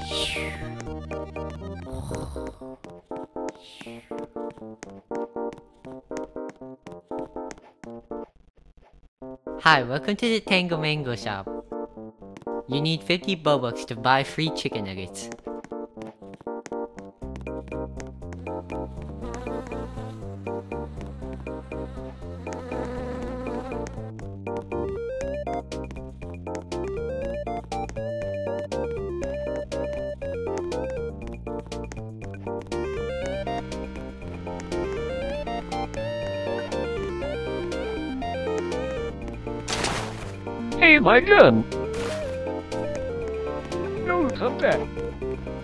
Hi, welcome to the Tango Mango shop. You need 50 Robux to buy free chicken nuggets. Hey, my gun! No, come back.